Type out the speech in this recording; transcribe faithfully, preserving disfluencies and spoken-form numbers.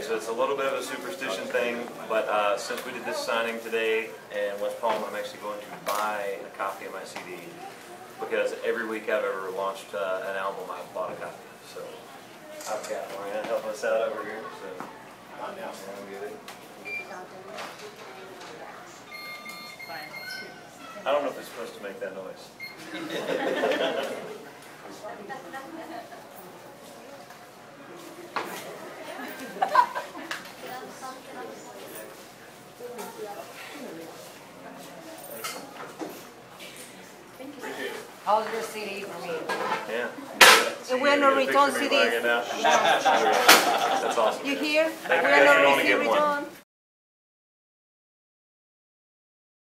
so it's a little bit of a superstition thing, but uh, since we did this signing today in West Palm, I'm actually going to buy a copy of my C D because every week I've ever launched uh, an album, I've bought a copy. So I've got Marianne helping us out over here. So I'm down there. I don't know if it's supposed to make that noise. Hold your C D for me. Yeah. So we're no return C Ds. That's awesome. You hear? Thank you We're guys for no only receive getting one. return.